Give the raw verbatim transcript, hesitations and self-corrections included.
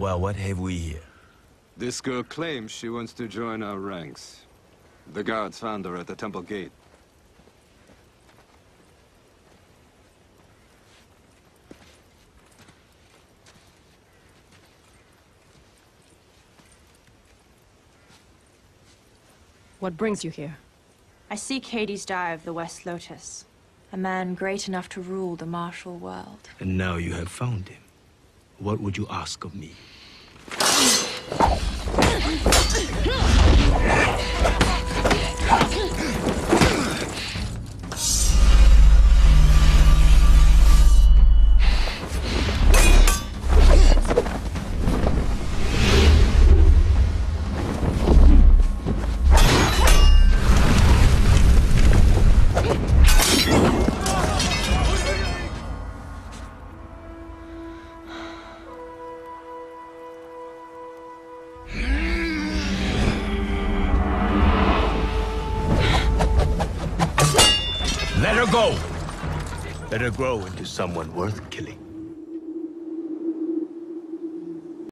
Well, what have we here? This girl claims she wants to join our ranks. The guards found her at the temple gate. What brings you here? I seek Hades Dai of the West Lotus. A man great enough to rule the martial world. And now you have found him. What would you ask of me? Let her go! Let her grow into someone worth killing.